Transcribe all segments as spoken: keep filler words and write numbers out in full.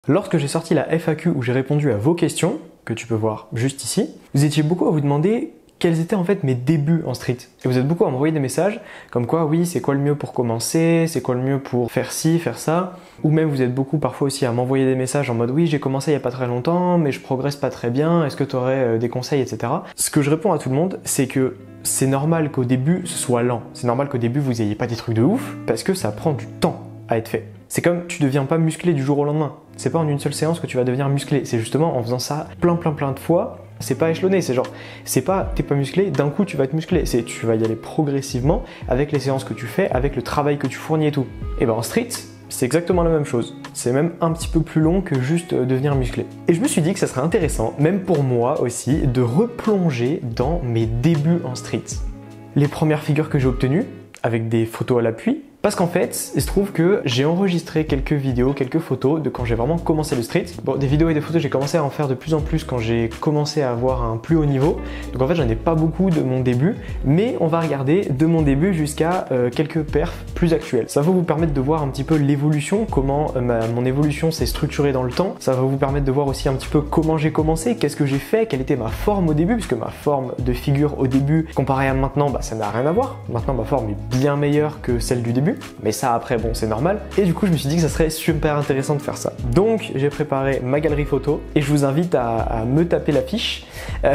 Lorsque j'ai sorti la F A Q où j'ai répondu à vos questions, que tu peux voir juste ici, vous étiez beaucoup à vous demander quels étaient en fait mes débuts en street. Et vous êtes beaucoup à m'envoyer des messages comme quoi oui, c'est quoi le mieux pour commencer, c'est quoi le mieux pour faire ci, faire ça. Ou même vous êtes beaucoup parfois aussi à m'envoyer des messages en mode oui, j'ai commencé il y a pas très longtemps, mais je progresse pas très bien, est-ce que tu aurais des conseils, et cetera. Ce que je réponds à tout le monde, c'est que c'est normal qu'au début ce soit lent. C'est normal qu'au début vous ayez pas des trucs de ouf, parce que ça prend du temps à être fait. C'est comme tu deviens pas musclé du jour au lendemain. C'est pas en une seule séance que tu vas devenir musclé. C'est justement en faisant ça plein plein plein de fois. C'est pas échelonné, c'est genre, c'est pas t'es pas musclé, d'un coup tu vas être musclé. C'est tu vas y aller progressivement avec les séances que tu fais, avec le travail que tu fournis et tout. Et ben en street, c'est exactement la même chose. C'est même un petit peu plus long que juste devenir musclé. Et je me suis dit que ça serait intéressant, même pour moi aussi, de replonger dans mes débuts en street. Les premières figures que j'ai obtenues, avec des photos à l'appui, parce qu'en fait, il se trouve que j'ai enregistré quelques vidéos, quelques photos de quand j'ai vraiment commencé le street. Bon, des vidéos et des photos, j'ai commencé à en faire de plus en plus quand j'ai commencé à avoir un plus haut niveau. Donc en fait, j'en ai pas beaucoup de mon début, mais on va regarder de mon début jusqu'à euh, quelques perfs plus actuels. Ça va vous permettre de voir un petit peu l'évolution, comment euh, ma, mon évolution s'est structurée dans le temps. Ça va vous permettre de voir aussi un petit peu comment j'ai commencé, qu'est-ce que j'ai fait, quelle était ma forme au début, puisque ma forme de figure au début, comparée à maintenant, bah, ça n'a rien à voir. Maintenant, ma forme est bien meilleure que celle du début. Mais ça après bon c'est normal, et du coup je me suis dit que ça serait super intéressant de faire ça. Donc j'ai préparé ma galerie photo et je vous invite à, à me taper l'affiche euh,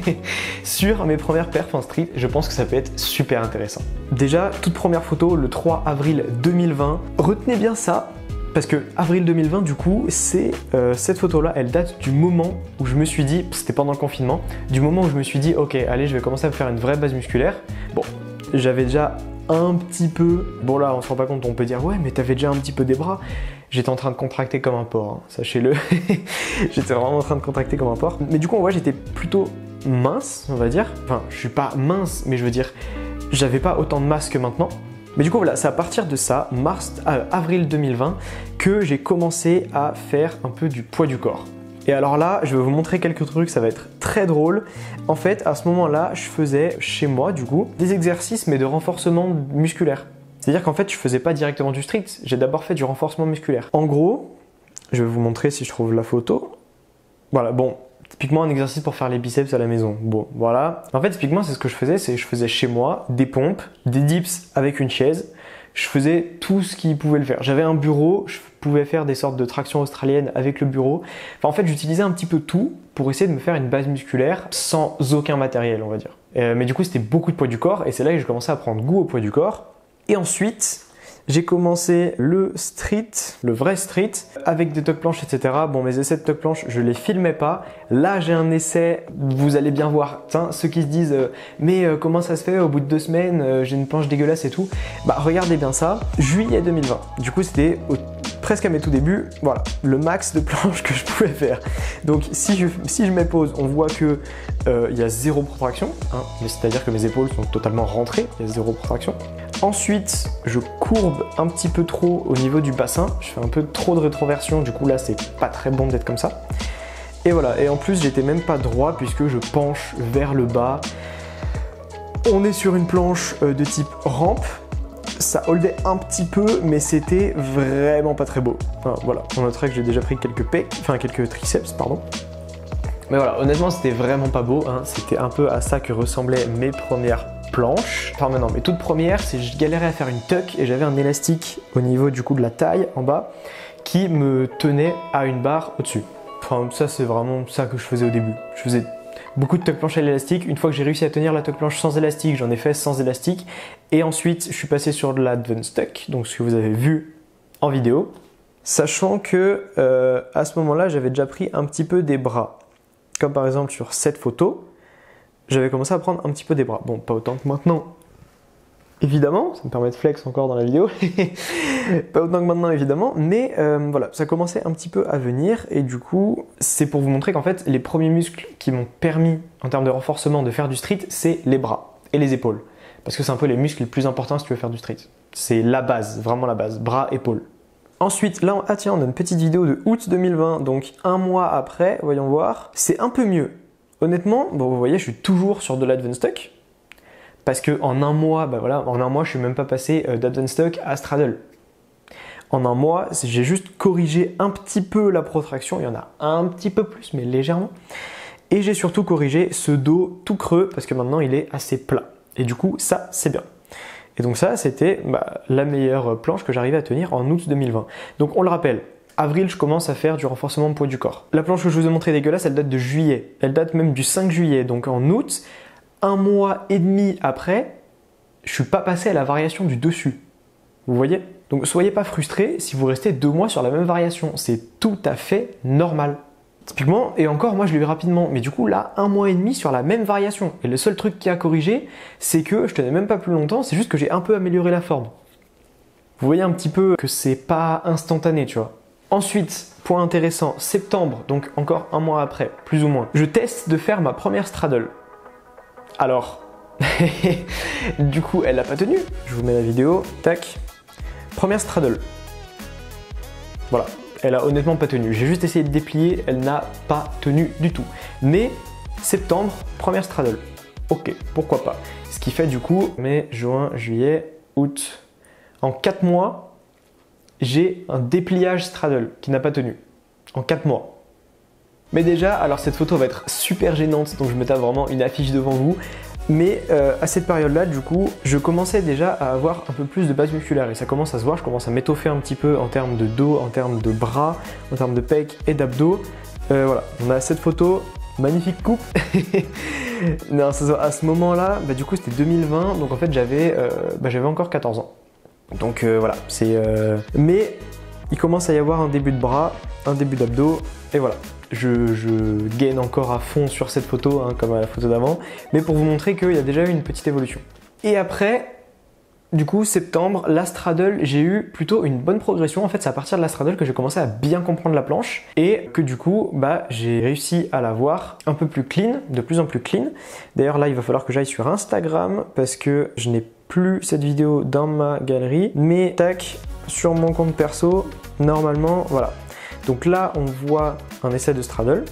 sur mes premières perfs en street. Je pense que ça peut être super intéressant. Déjà toute première photo le trois avril deux mille vingt, retenez bien ça parce que avril deux mille vingt du coup c'est euh, cette photo là, elle date du moment où je me suis dit, c'était pendant le confinement, du moment où je me suis dit ok allez je vais commencer à me faire une vraie base musculaire. Bon j'avais déjà un petit peu, bon là on se rend pas compte, on peut dire ouais mais t'avais déjà un petit peu des bras. J'étais en train de contracter comme un porc, hein, sachez-le. J'étais vraiment en train de contracter comme un porc. Mais du coup ouais j'étais plutôt mince on va dire, enfin je suis pas mince mais je veux dire j'avais pas autant de masse que maintenant. Mais du coup voilà, c'est à partir de ça, mars, euh, avril deux mille vingt, que j'ai commencé à faire un peu du poids du corps. Et alors là, je vais vous montrer quelques trucs, ça va être très drôle. En fait, à ce moment-là, je faisais chez moi, du coup, des exercices mais de renforcement musculaire. C'est-à-dire qu'en fait, je faisais pas directement du street, j'ai d'abord fait du renforcement musculaire. En gros, je vais vous montrer si je trouve la photo. Voilà, bon, typiquement un exercice pour faire les biceps à la maison. Bon, voilà. En fait, typiquement, c'est ce que je faisais, c'est que je faisais chez moi des pompes, des dips avec une chaise. Je faisais tout ce qui pouvait le faire. J'avais un bureau, je pouvais faire des sortes de tractions australiennes avec le bureau. Enfin, en fait, j'utilisais un petit peu tout pour essayer de me faire une base musculaire sans aucun matériel, on va dire. Euh, mais du coup, c'était beaucoup de poids du corps et c'est là que j'ai commencé à prendre goût au poids du corps. Et ensuite, j'ai commencé le street, le vrai street, avec des tuck planches, et cetera. Bon, mes essais de tuck planches, je les filmais pas. Là, j'ai un essai, vous allez bien voir. Tiens, ceux qui se disent euh, mais euh, comment ça se fait au bout de deux semaines, euh, j'ai une planche dégueulasse et tout. Bah, regardez bien ça. Juillet deux mille vingt. Du coup, c'était au presque à mes tout débuts, voilà, le max de planches que je pouvais faire. Donc si je, si je mets pause, on voit que euh, il y a zéro protraction, hein, c'est-à-dire que mes épaules sont totalement rentrées, il y a zéro protraction. Ensuite, je courbe un petit peu trop au niveau du bassin, je fais un peu trop de rétroversion, du coup là c'est pas très bon d'être comme ça. Et voilà, et en plus j'étais même pas droit puisque je penche vers le bas. On est sur une planche euh, de type rampe. Ça holdait un petit peu, mais c'était vraiment pas très beau. Enfin, voilà, on noterait que j'ai déjà pris quelques pecs, enfin quelques triceps, pardon. Mais voilà, honnêtement, c'était vraiment pas beau. Hein. C'était un peu à ça que ressemblaient mes premières planches. Enfin, maintenant, mes toutes premières, c'est je galérais à faire une tuck et j'avais un élastique au niveau du coup de la taille en bas qui me tenait à une barre au-dessus. Enfin, ça, c'est vraiment ça que je faisais au début. Je faisais beaucoup de tuck planche à l'élastique. Une fois que j'ai réussi à tenir la tuck planche sans élastique, j'en ai fait sans élastique. Et ensuite, je suis passé sur de l'advanced tuck, donc ce que vous avez vu en vidéo. Sachant que euh, à ce moment-là, j'avais déjà pris un petit peu des bras. Comme par exemple sur cette photo, j'avais commencé à prendre un petit peu des bras. Bon, pas autant que maintenant, évidemment. Ça me permet de flex encore dans la vidéo. Pas autant que maintenant, évidemment. Mais euh, voilà, ça commençait un petit peu à venir. Et du coup, c'est pour vous montrer qu'en fait, les premiers muscles qui m'ont permis, en termes de renforcement, de faire du street, c'est les bras et les épaules. Parce que c'est un peu les muscles les plus importants si tu veux faire du street. C'est la base, vraiment la base, bras, épaules. Ensuite, là, on, ah tiens, on a une petite vidéo de août deux mille vingt, donc un mois après, voyons voir. C'est un peu mieux. Honnêtement, bon, vous voyez, je suis toujours sur de l'advanced tuck. Parce que en un mois, bah voilà, en un mois, je suis même pas passé d'advanced tuck à straddle. En un mois, j'ai juste corrigé un petit peu la protraction, il y en a un petit peu plus, mais légèrement. Et j'ai surtout corrigé ce dos tout creux parce que maintenant il est assez plat. Et du coup, ça, c'est bien. Et donc ça, c'était bah, la meilleure planche que j'arrivais à tenir en août deux mille vingt. Donc on le rappelle, avril, je commence à faire du renforcement de poids du corps. La planche que je vous ai montrée dégueulasse, elle date de juillet. Elle date même du cinq juillet. Donc en août, un mois et demi après, je suis pas passé à la variation du dessus. Vous voyez? Donc soyez pas frustrés si vous restez deux mois sur la même variation. C'est tout à fait normal. Typiquement, et encore, moi je l'ai eu rapidement, mais du coup là, un mois et demi sur la même variation. Et le seul truc qui a corrigé, c'est que je tenais même pas plus longtemps, c'est juste que j'ai un peu amélioré la forme. Vous voyez un petit peu que c'est pas instantané, tu vois. Ensuite, point intéressant, septembre, donc encore un mois après, plus ou moins, je teste de faire ma première straddle. Alors, du coup, elle n'a pas tenu. Je vous mets la vidéo, tac. Première straddle. Voilà. Elle a honnêtement pas tenu. J'ai juste essayé de déplier, elle n'a pas tenu du tout. Mais septembre, première straddle. Ok, pourquoi pas. Ce qui fait du coup mai, juin, juillet, août. En quatre mois, j'ai un dépliage straddle qui n'a pas tenu. En quatre mois. Mais déjà, alors cette photo va être super gênante, donc je me tape vraiment une affiche devant vous. Mais euh, à cette période-là, du coup, je commençais déjà à avoir un peu plus de base musculaire et ça commence à se voir, je commence à m'étoffer un petit peu en termes de dos, en termes de bras, en termes de pecs et d'abdos. Euh, voilà, on a cette photo, magnifique coupe. Non, à ce moment-là, bah, du coup, c'était deux mille vingt, donc en fait, j'avais euh, bah, j'avais encore quatorze ans. Donc euh, voilà, c'est. Euh... Mais il commence à y avoir un début de bras, un début d'abdos, et voilà. Je, je gaine encore à fond sur cette photo, hein, comme à la photo d'avant, mais pour vous montrer qu'il y a déjà eu une petite évolution. Et après, du coup, septembre, la straddle, j'ai eu plutôt une bonne progression. En fait, c'est à partir de la straddle que j'ai commencé à bien comprendre la planche et que du coup, bah, j'ai réussi à la voir un peu plus clean, de plus en plus clean. D'ailleurs, là, il va falloir que j'aille sur Instagram parce que je n'ai plus cette vidéo dans ma galerie, mais tac, sur mon compte perso, normalement, voilà. Donc là, on voit un essai de straddle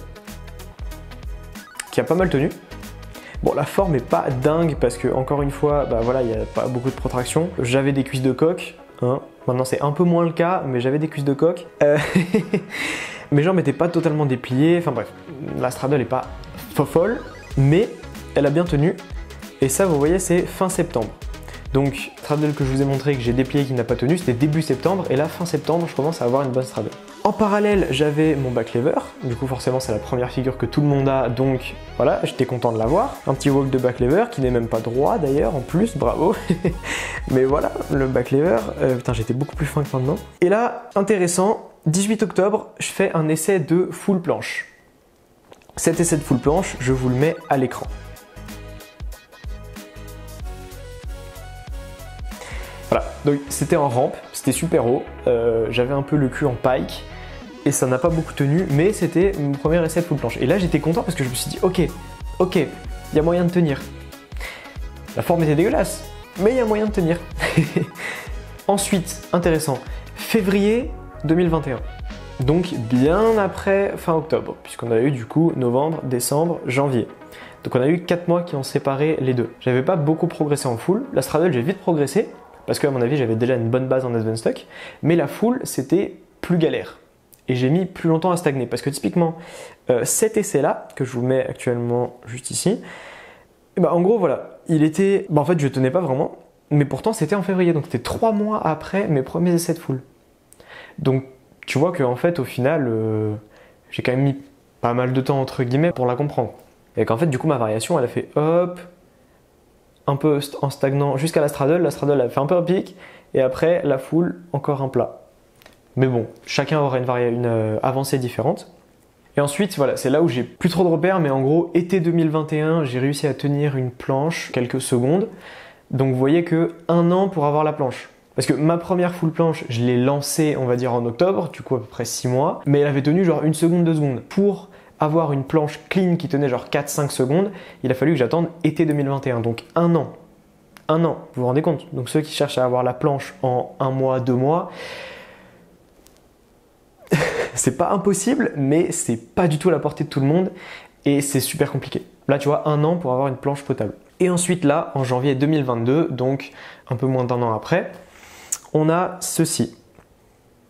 qui a pas mal tenu. Bon, la forme est pas dingue parce que, encore une fois, bah voilà, il n'y a pas beaucoup de protraction. J'avais des cuisses de coq, hein. Maintenant c'est un peu moins le cas, mais j'avais des cuisses de coq. Euh... Mes jambes n'étaient pas totalement dépliées, enfin bref, la straddle n'est pas folle, mais elle a bien tenu. Et ça, vous voyez, c'est fin septembre. Donc, straddle que je vous ai montré que j'ai déplié qui n'a pas tenu, c'était début septembre, et là, fin septembre, je commence à avoir une bonne straddle. En parallèle, j'avais mon back lever, du coup forcément c'est la première figure que tout le monde a, donc voilà, j'étais content de l'avoir. Un petit walk de back lever, qui n'est même pas droit d'ailleurs, en plus, bravo. Mais voilà, le back lever, euh, putain j'étais beaucoup plus fin que maintenant. Et là, intéressant, dix-huit octobre, je fais un essai de full planche. Cet essai de full planche, je vous le mets à l'écran. Voilà, donc c'était en rampe, c'était super haut, euh, j'avais un peu le cul en pike et ça n'a pas beaucoup tenu, mais c'était mon premier essai de full planche. Et là j'étais content parce que je me suis dit ok, ok, il y a moyen de tenir. La forme était dégueulasse, mais il y a moyen de tenir. Ensuite, intéressant, février deux mille vingt et un, donc bien après fin octobre, puisqu'on a eu du coup novembre, décembre, janvier. Donc on a eu quatre mois qui ont séparé les deux. J'avais pas beaucoup progressé en full, la straddle j'ai vite progressé, parce qu'à mon avis j'avais déjà une bonne base en advanced stock, mais la full c'était plus galère. Et j'ai mis plus longtemps à stagner, parce que typiquement euh, cet essai là, que je vous mets actuellement juste ici, et bah, en gros voilà, il était, bah, en fait je tenais pas vraiment, mais pourtant c'était en février, donc c'était trois mois après mes premiers essais de full. Donc tu vois qu'en fait au final, euh, j'ai quand même mis pas mal de temps entre guillemets pour la comprendre. Et qu'en fait du coup ma variation elle a fait hop, un peu en stagnant jusqu'à la straddle, la straddle a fait un peu un pic, et après la full, encore un plat. Mais bon, chacun aura une, une euh, avancée différente. Et ensuite, voilà, c'est là où j'ai plus trop de repères, mais en gros, été deux mille vingt et un, j'ai réussi à tenir une planche quelques secondes. Donc vous voyez que un an pour avoir la planche. Parce que ma première full planche, je l'ai lancée, on va dire, en octobre, du coup à peu près six mois, mais elle avait tenu genre une seconde, deux secondes. Pour avoir une planche clean qui tenait genre quatre cinq secondes, il a fallu que j'attende été deux mille vingt et un, donc un an. Un an, vous vous rendez compte? Donc ceux qui cherchent à avoir la planche en un mois, deux mois, c'est pas impossible, mais c'est pas du tout à la portée de tout le monde et c'est super compliqué. Là, tu vois, un an pour avoir une planche potable. Et ensuite, là, en janvier deux mille vingt-deux, donc un peu moins d'un an après, on a ceci.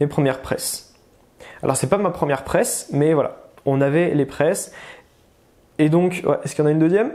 mes premières presses. Alors c'est pas ma première presse, mais voilà, on avait les presses. Et donc, ouais, est-ce qu'il y en a une deuxième?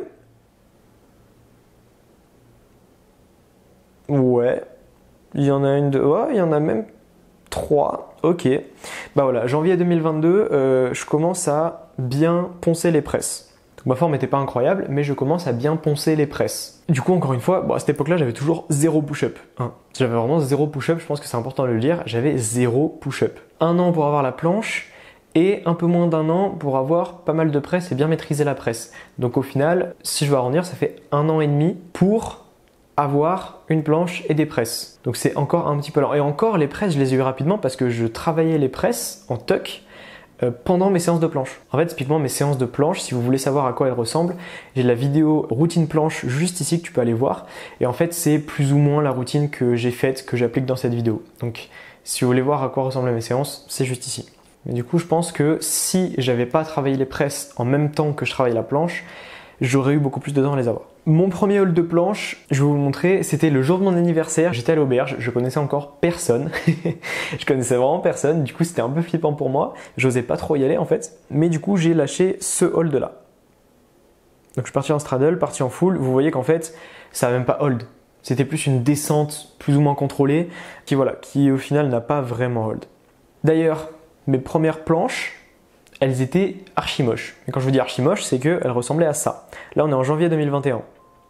Ouais, il y en a une, deux, ouais, il y en a même trois. Ok, bah voilà, janvier deux mille vingt-deux, euh, je commence à bien poncer les presses. Donc, ma forme n'était pas incroyable, mais je commence à bien poncer les presses. Du coup, encore une fois, bon, à cette époque-là, j'avais toujours zéro push-up. Hein. J'avais vraiment zéro push-up, je pense que c'est important de le dire, j'avais zéro push-up. Un an pour avoir la planche, et un peu moins d'un an pour avoir pas mal de presse et bien maîtriser la presse. Donc au final, si je veux arrondir, ça fait un an et demi pour avoir une planche et des presses. Donc c'est encore un petit peu lent. Et encore, les presses, je les ai eu rapidement parce que je travaillais les presses en tuck euh, pendant mes séances de planche. En fait, typiquement mes séances de planche, si vous voulez savoir à quoi elles ressemblent, j'ai la vidéo routine planche juste ici que tu peux aller voir. Et en fait, c'est plus ou moins la routine que j'ai faite, que j'applique dans cette vidéo. Donc si vous voulez voir à quoi ressemblent mes séances, c'est juste ici. Mais du coup, je pense que si j'avais pas travaillé les presses en même temps que je travaille la planche, j'aurais eu beaucoup plus de temps à les avoir. Mon premier haul de planche, je vais vous le montrer, c'était le jour de mon anniversaire. J'étais à l'auberge, je connaissais encore personne. Je connaissais vraiment personne, du coup c'était un peu flippant pour moi. J'osais pas trop y aller en fait. Mais du coup, j'ai lâché ce hold là. Donc je suis parti en straddle, parti en full. Vous voyez qu'en fait, ça n'a même pas hold. C'était plus une descente plus ou moins contrôlée qui, voilà, qui au final n'a pas vraiment hold. D'ailleurs, mes premières planches, elles étaient archi moches. Et quand je vous dis archi moches, c'est qu'elles ressemblaient à ça. Là, on est en janvier deux mille vingt et un.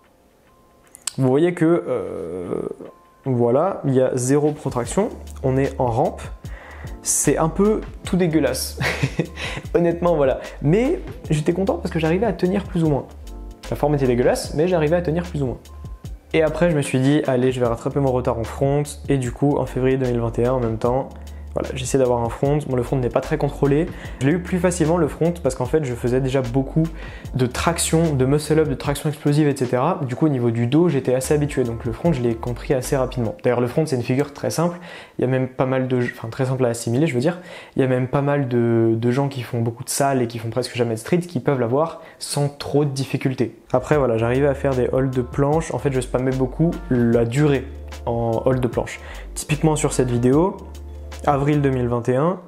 Vous voyez que, euh, voilà, il y a zéro protraction. On est en rampe. C'est un peu tout dégueulasse. Honnêtement, voilà. Mais j'étais content parce que j'arrivais à tenir plus ou moins. La forme était dégueulasse, mais j'arrivais à tenir plus ou moins. Et après, je me suis dit, allez, je vais rattraper mon retard en front. Et du coup, en février deux mille vingt et un, en même temps, voilà, j'essaie d'avoir un front. Bon, le front n'est pas très contrôlé. Je l'ai eu plus facilement le front parce qu'en fait, je faisais déjà beaucoup de traction, de muscle-up, de traction explosive, et cetera. Du coup, au niveau du dos, j'étais assez habitué. Donc le front, je l'ai compris assez rapidement. D'ailleurs, le front, c'est une figure très simple. Il y a même pas mal de... Enfin, très simple à assimiler, je veux dire. Il y a même pas mal de, de gens qui font beaucoup de salles et qui font presque jamais de street qui peuvent l'avoir sans trop de difficultés. Après, voilà, j'arrivais à faire des holds de planche. En fait, je spammais beaucoup la durée en hold de planche. Typiquement sur cette vidéo, avril deux mille vingt et un,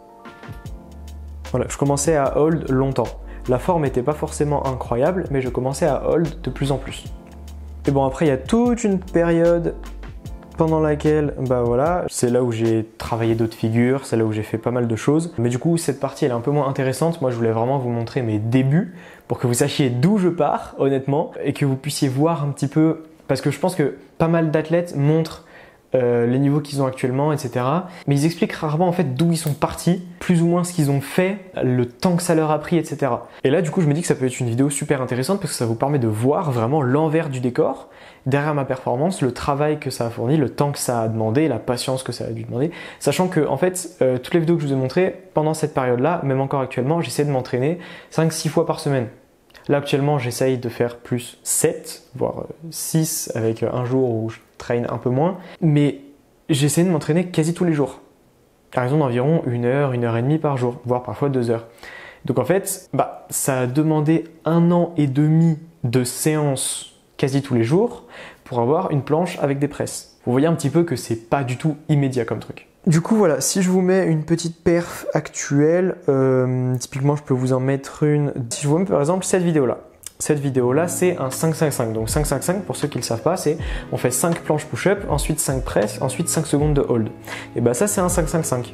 voilà, je commençais à hold longtemps. La forme n'était pas forcément incroyable, mais je commençais à hold de plus en plus. Et bon, après, il y a toute une période pendant laquelle, bah voilà, c'est là où j'ai travaillé d'autres figures, c'est là où j'ai fait pas mal de choses. Mais du coup, cette partie, elle est un peu moins intéressante. Moi, je voulais vraiment vous montrer mes débuts pour que vous sachiez d'où je pars, honnêtement, et que vous puissiez voir un petit peu, parce que je pense que pas mal d'athlètes montrent Euh, les niveaux qu'ils ont actuellement, et cetera. Mais ils expliquent rarement en fait d'où ils sont partis, plus ou moins ce qu'ils ont fait, le temps que ça leur a pris, et cetera. Et là, du coup, je me dis que ça peut être une vidéo super intéressante parce que ça vous permet de voir vraiment l'envers du décor, derrière ma performance, le travail que ça a fourni, le temps que ça a demandé, la patience que ça a dû demander. Sachant que, en fait, euh, toutes les vidéos que je vous ai montrées, pendant cette période-là, même encore actuellement, j'essaie de m'entraîner cinq six fois par semaine. Là, actuellement, j'essaye de faire plus sept, voire six, avec un jour où je traîne un peu moins. Mais j'essaie de m'entraîner quasi tous les jours. À raison d'environ une heure, une heure et demie par jour, voire parfois deux heures. Donc en fait, bah, ça a demandé un an et demi de séances quasi tous les jours pour avoir une planche avec des presses. Vous voyez un petit peu que c'est pas du tout immédiat comme truc. Du coup voilà, si je vous mets une petite perf actuelle, euh, typiquement je peux vous en mettre une. Si je vous mets par exemple cette vidéo là. Cette vidéo là c'est un cinq cinq cinq. Donc cinq cinq cinq pour ceux qui ne le savent pas, c'est on fait cinq planches push-up, ensuite cinq presses, ensuite cinq secondes de hold. Et bah ça c'est un cinq cinq cinq.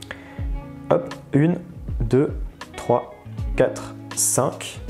Hop, un, deux, trois, quatre, cinq.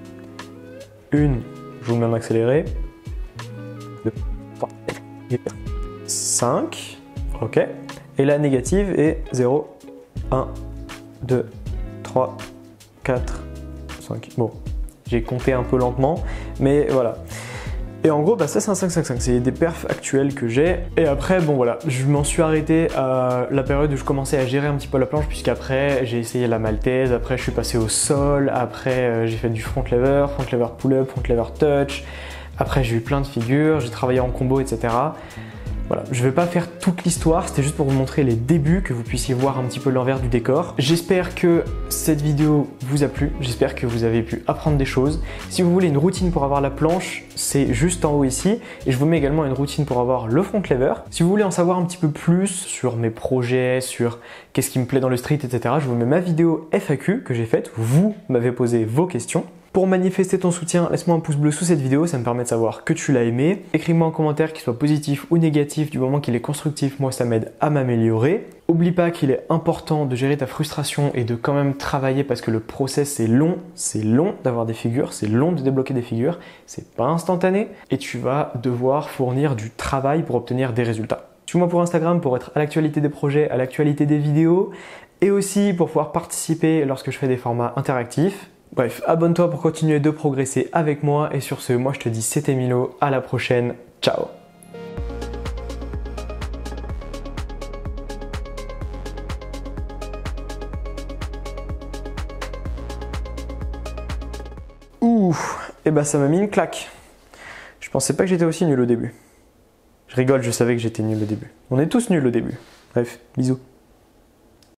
une, je vous le mets en accéléré. deux, trois, quatre, cinq. Ok. Et la négative est zéro, un, deux, trois, quatre, cinq. Bon, j'ai compté un peu lentement, mais voilà. Et en gros, bah ça c'est un cinq cinq cinq, c'est des perfs actuels que j'ai. Et après, bon voilà, je m'en suis arrêté à la période où je commençais à gérer un petit peu la planche, puisqu'après j'ai essayé la maltaise, après je suis passé au sol, après euh, j'ai fait du front lever, front lever pull-up, front lever touch. Après j'ai eu plein de figures, j'ai travaillé en combo, et cetera. Voilà, je vais pas faire toute l'histoire, c'était juste pour vous montrer les débuts, que vous puissiez voir un petit peu l'envers du décor. J'espère que cette vidéo vous a plu, j'espère que vous avez pu apprendre des choses. Si vous voulez une routine pour avoir la planche, c'est juste en haut ici, et je vous mets également une routine pour avoir le front lever. Si vous voulez en savoir un petit peu plus sur mes projets, sur qu'est-ce qui me plaît dans le street, et cetera, je vous mets ma vidéo F A Q que j'ai faite, vous m'avez posé vos questions. Pour manifester ton soutien, laisse-moi un pouce bleu sous cette vidéo, ça me permet de savoir que tu l'as aimé. Écris-moi en commentaire qu'il soit positif ou négatif, du moment qu'il est constructif, moi ça m'aide à m'améliorer. Oublie pas qu'il est important de gérer ta frustration et de quand même travailler parce que le process c'est long, c'est long d'avoir des figures, c'est long de débloquer des figures, c'est pas instantané et tu vas devoir fournir du travail pour obtenir des résultats. Suis-moi pour Instagram pour être à l'actualité des projets, à l'actualité des vidéos et aussi pour pouvoir participer lorsque je fais des formats interactifs. Bref, abonne-toi pour continuer de progresser avec moi et sur ce, moi je te dis c'était Milo, à la prochaine, ciao. Ouh, et bah ça m'a mis une claque. Je pensais pas que j'étais aussi nul au début. Je rigole, je savais que j'étais nul au début. On est tous nuls au début. Bref, bisous.